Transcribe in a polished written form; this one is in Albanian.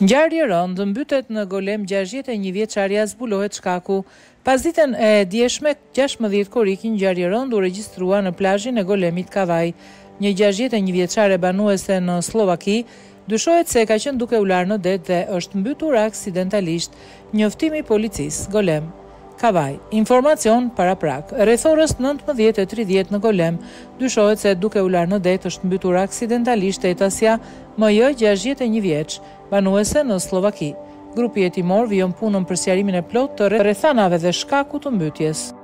Ngjarje rëndë mbytet në Golem 61 vjeçaria zbulohet shkaku. Pas ditën e djeshme 16 korrik, një ngjarje rëndë u regjistrua në plazhin e Golemit Kavaj. Një 61 vjeçare banuese në Slovaki dyshohet se ka qenë duke u larë në det dhe është mbytur aksidentalisht. Njoftimi i policisë Golem Kavaj. Informacion para prak. Rreth orës 19:30 në Golem, dyshohet se duke u larë në det është mbytur aksidentalisht etasja MJ 61 vjeç, banuese në Slovaki. Grupi hetimor vijon punën për sqarimin e plotë të rrethanave dhe shkakut të mbytjes.